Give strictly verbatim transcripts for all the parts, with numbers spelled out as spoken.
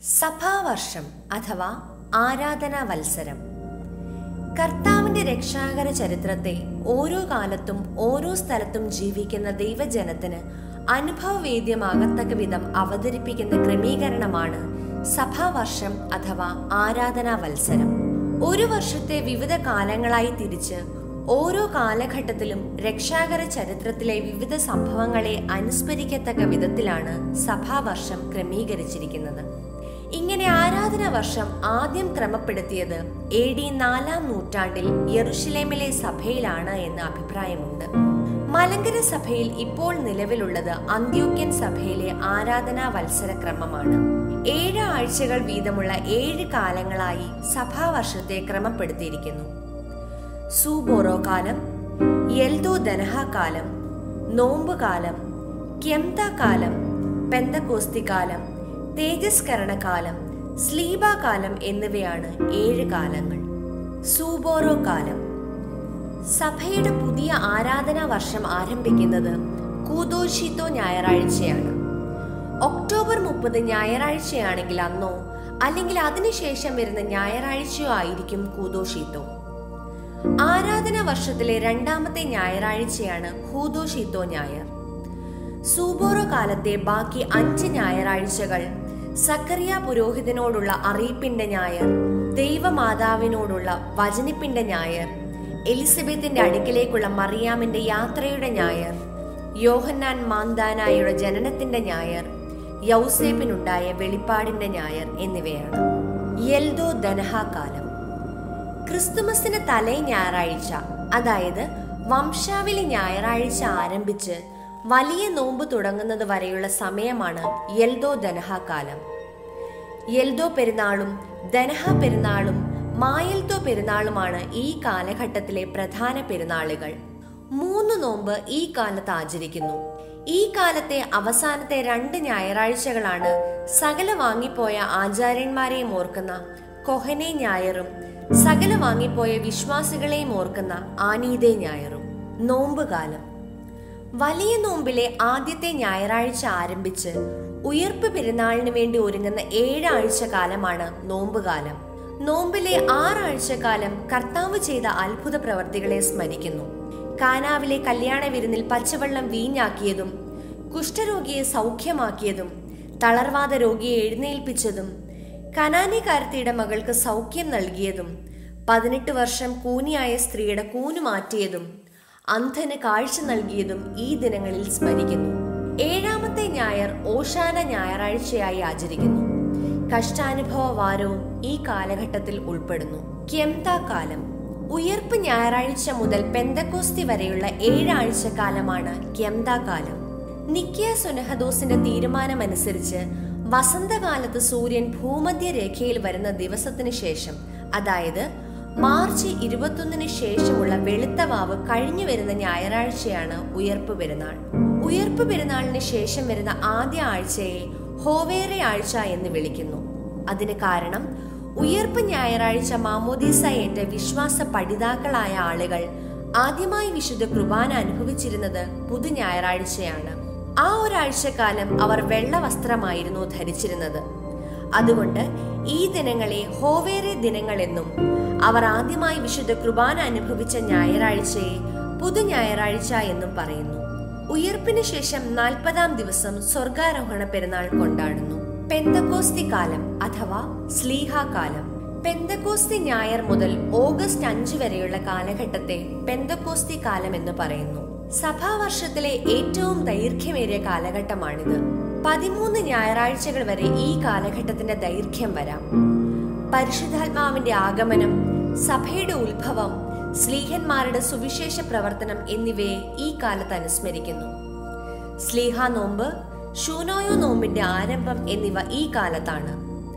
സഭാവർഷം അഥവാ ആരാധനാ വത്സരം. കർത്താവിന്റെ രക്ഷാകര ചരിത്രത്തെ ഓരോ കാലത്തും ഓരോ സ്ഥലത്തും ജീവിക്കുന്ന ദൈവജനത്തിന് അനുഭവവേദ്യമാകത്തക്ക വിധം അവതരിപ്പിക്കുന്ന ക്രമീകരണമാണ് സഭാവർഷം അഥവാ ആരാധനാ വത്സരം. ഒരു വർഷത്തെ വിവിധ കാലങ്ങളായി തിരിച്ച് ഓരോ കാലഘട്ടത്തിലും രക്ഷാകര ചരിത്രത്തിലെ വിവിധ സംഭവങ്ങളെ അനുസ്മരിക്കത്തക്ക വിധത്തിലാണ് സഭാവർഷം ക്രമീകരിച്ചിരിക്കുന്നത്. ഇങ്ങനെ ആരാധനാ വർഷം ആദ്യം ക്രമപ്പെടുത്തിയത് എ ഡി നാലാം നൂറ്റാണ്ടിൽ യെരുശലേമിലെ സഭയിലാണ് എന്ന അഭിപ്രായമുണ്ട്. മലങ്കര സഭയിൽ ഇപ്പോൾ നിലവിലുള്ളത് അന്ത്യോക്യൻ സഭയിലെ ആരാധനാ വത്സര ക്രമമാണ്. ഏഴ് ആഴ്ചകൾ വീതമുള്ള ഏഴ് കാലങ്ങളായി സഭാവർഷത്തെ ക്രമപ്പെടുത്തിയിരിക്കുന്നു. സൂബോറോ കാലം, യെൽദോ ദനഹ കാലം, നോമ്പുകാലം, ക്യംത കാലം, പെന്തക്കോസ്തി കാലം, തേജസ്കരണ കാലം, സ്ലീബ കാലം എന്നിവയാണ് ഏഴ് കാലങ്ങൾ. സൂബോറോ കാലം. സഭയുടെ പുതിയ ആരാധനാ വർഷം ആരംഭിക്കുന്നത് കൂദോശീത്തോ ഞായറാഴ്ചയാണ്. ഒക്ടോബർ മുപ്പത് ഞായറാഴ്ചയാണെങ്കിൽ അന്നോ അല്ലെങ്കിൽ അതിനുശേഷം വരുന്ന ഞായറാഴ്ചയോ ആയിരിക്കും കൂദോശീത്തോ. ആരാധനാ വർഷത്തിലെ രണ്ടാമത്തെ ഞായറാഴ്ചയാണ് ഹൂദോശീത്തോ ഞായർ. സൂബോറോ കാലത്തെ ബാക്കി അഞ്ച് ഞായറാഴ്ചകൾ സക്കറിയ പുരോഹിതനോടുള്ള അറിയിപ്പിന്റെ ഞായർ, ദൈവമാതാവിനോടുള്ള വചനിപ്പിന്റെ ഞായർ, എലിസബത്തിന്റെ അടുക്കിലേക്കുള്ള മറിയാമിന്റെ യാത്രയുടെ ഞായർ, യോഹന്നാൻ മാന്താനായുടെ ജനനത്തിന്റെ ഞായർ, യൗസേപ്പിനുണ്ടായ വെളിപ്പാടിന്റെ ഞായർ എന്നിവയാണ്. യെൽദോ ദനഹ കാലം. ക്രിസ്തുമസിന് തലേ ഞായറാഴ്ച, അതായത് വംശാവലി ഞായറാഴ്ച ആരംഭിച്ച് വലിയ നോമ്പ് തുടങ്ങുന്നത് വരെയുള്ള സമയമാണ് യെൽദോ ദനഹ കാലം. യെൽദോ പെരുന്നാളും ദനഹ പെരുന്നാളും മായെൽദോ പെരുന്നാളുമാണ് ഈ കാലഘട്ടത്തിലെ പ്രധാന പെരുന്നാളുകൾ. മൂന്ന് നോമ്പ് ഈ കാലത്ത് ആചരിക്കുന്നു. ഈ കാലത്തെ അവസാനത്തെ രണ്ട് ഞായറാഴ്ചകളാണ് സകല വാങ്ങിപ്പോയ ആചാര്യന്മാരെയും ഓർക്കുന്ന കൊഹനെ ഞായറും സകല വാങ്ങിപ്പോയ വിശ്വാസികളെയും ഓർക്കുന്ന ആനീദേ ഞായറും. നോമ്പുകാലം. വലിയ നോമ്പിലെ ആദ്യത്തെ ഞായറാഴ്ച ആരംഭിച്ച് ഉയർപ്പ് പെരുന്നാളിന് വേണ്ടി ഒരുങ്ങുന്ന ഏഴാഴ്ച കാലമാണ് നോമ്പുകാലം. നോമ്പിലെ ആറാഴ്ചക്കാലം കർത്താവ് ചെയ്ത അത്ഭുത പ്രവർത്തികളെ സ്മരിക്കുന്നു. കാനാവിലെ കല്യാണ വിരുന്നിൽ പച്ചവെള്ളം വീഞ്ഞാക്കിയതും, കുഷ്ഠരോഗിയെ സൗഖ്യമാക്കിയതും, തളർവാദ രോഗിയെ എഴുന്നേൽപ്പിച്ചതും, കനാനിക്കാരത്തിയുടെ മകൾക്ക് സൗഖ്യം നൽകിയതും, പതിനെട്ട് വർഷം കൂനിയായ സ്ത്രീയുടെ കൂനു മാറ്റിയതും, അന്ധന് കാഴ്ച നൽകിയതും ഈ ദിനങ്ങളിൽ സ്മരിക്കുന്നു. ഏഴാമത്തെ ഞായർ ഓശാന ഞായറാഴ്ചയായി ആചരിക്കുന്നു. കഷ്ടാനുഭവ വാരവും ഈ കാലഘട്ടത്തിൽ ഉൾപ്പെടുന്നു. ക്യംത കാലം. ഉയർപ്പ് ഞായറാഴ്ച മുതൽ പെന്തക്കോസ്തി വരെയുള്ള ഏഴാഴ്ച കാലമാണ് ക്യംത കാലം. നിക്കിയ സുനഹദോസിന്റെ തീരുമാനമനുസരിച്ച് വസന്തകാലത്ത് സൂര്യൻ ഭൂമധ്യരേഖയിൽ വരുന്ന ദിവസത്തിന് ശേഷം, അതായത് മാർച്ച് ഇരുപത്തൊന്നിന് ശേഷമുള്ള വെളുത്ത വാവ് കഴിഞ്ഞു വരുന്ന ഞായറാഴ്ചയാണ് ഉയർപ്പ് പെരുന്നാൾ. ഉയർപ്പ് പെരുന്നാളിന് ശേഷം വരുന്ന ആദ്യ ആഴ്ചയെ ഹോവേറെ ആഴ്ച എന്ന് വിളിക്കുന്നു. അതിന് കാരണം ഉയർപ്പ് ഞായറാഴ്ച മാമോദീസ ഏറ്റ വിശ്വാസ പഠിതാക്കളായ ആളുകൾ ആദ്യമായി വിശുദ്ധ കുർബാന അനുഭവിച്ചിരുന്നത് പുതു ഞായറാഴ്ചയാണ്. ആ ഒരാഴ്ചക്കാലം അവർ വെള്ള വസ്ത്രമായിരുന്നു ധരിച്ചിരുന്നത്. അതുകൊണ്ട് ഈ ദിനങ്ങളെ ഹോവേറെ ദിനങ്ങളെന്നും അവർ ആദ്യമായി വിശുദ്ധ കുർബാന അനുഭവിച്ച ഞായറാഴ്ചയെ പുതു ഞായറാഴ്ച എന്നും പറയുന്നു. ഉയർപ്പിന് ശേഷം നാൽപ്പതാം ദിവസം സ്വർഗാരോഹണ പെരുന്നാൾ കൊണ്ടാടുന്നു. പെന്തക്കോസ്തി കാലം അഥവാ സ്ലീഹ കാലം. പെന്തക്കോസ്തി ഞായർ മുതൽ ഓഗസ്റ്റ് അഞ്ച് വരെയുള്ള കാലഘട്ടത്തെ പെന്തക്കോസ്തി കാലം എന്ന് പറയുന്നു. സഭാവർഷത്തിലെ ഏറ്റവും ദൈർഘ്യമേറിയ കാലഘട്ടമാണിത്. പതിമൂന്ന് ഞായറാഴ്ചകൾ വരെ ഈ കാലഘട്ടത്തിന്റെ ദൈർഘ്യം വരാം. പരിശുദ്ധാത്മാവിന്റെ ആഗമനം, സഭയുടെ ഉത്ഭവം, സ്ലീഹന്മാരുടെ സുവിശേഷ പ്രവർത്തനം എന്നിവയെ ഈ കാലത്ത് അനുസ്മരിക്കുന്നു. സ്ലീഹ നോമ്പ്, ഷൂനോയോ നോമ്പിന്റെ ആരംഭം എന്നിവ ഈ കാലത്താണ്.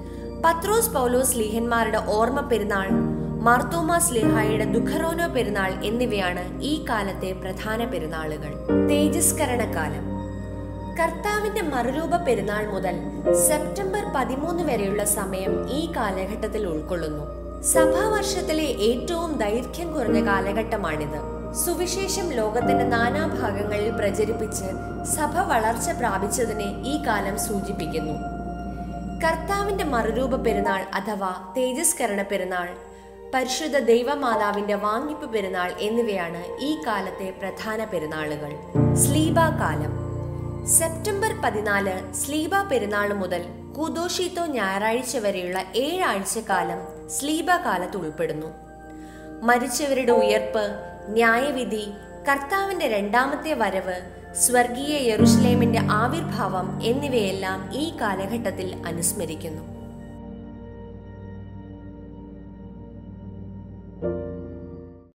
പത്രോസ് പൗലോസ് സ്ലീഹന്മാരുടെ ഓർമ്മ പെരുന്നാൾ, മാർത്തോമാ സ്ലീഹായുടെ ദുഃഖറോനോ പെരുന്നാൾ എന്നിവയാണ് ഈ കാലത്തെ പ്രധാന പെരുന്നാളുകൾ. തേജസ്കരണകാലം. കർത്താവിന്റെ മറുരൂപ പെരുന്നാൾ മുതൽ സെപ്റ്റംബർ പതിമൂന്ന് വരെയുള്ള സമയം ഈ കാലഘട്ടത്തിൽ ഉൾക്കൊള്ളുന്നു. സഭാവർഷത്തിലെ ഏറ്റവും ദൈർഘ്യം കുറഞ്ഞ കാലഘട്ടമാണിത്. സുവിശേഷം ലോകത്തിന്റെ നാനാഭാഗങ്ങളിൽ പ്രചരിപ്പിച്ച് സഭ വളർച്ച പ്രാപിച്ചതിനെ ഈ കാലം സൂചിപ്പിക്കുന്നു. കർത്താവിന്റെ മറുരൂപ പെരുന്നാൾ അഥവാ തേജസ്കരണ പെരുന്നാൾ, പരിശുദ്ധ ദൈവമാതാവിന്റെ വാങ്ങിപ്പ് പെരുന്നാൾ എന്നിവയാണ് ഈ കാലത്തെ പ്രധാന പെരുന്നാളുകൾ. സ്ലീബ കാലം. സെപ്റ്റംബർ പതിനാല് സ്ലീബ പെരുന്നാൾ മുതൽ കുദോഷീത്തോ ഞായറാഴ്ച വരെയുള്ള ഏഴാഴ്ചക്കാലം സ്ലീബ കാലത്ത് ഉൾപ്പെടുന്നു. മരിച്ചവരുടെ ഉയർപ്പ്, ന്യായവിധി, കർത്താവിന്റെ രണ്ടാമത്തെ വരവ്, സ്വർഗീയ യെരുശലേമിന്റെ ആവിർഭാവം എന്നിവയെല്ലാം ഈ കാലഘട്ടത്തിൽ അനുസ്മരിക്കുന്നു.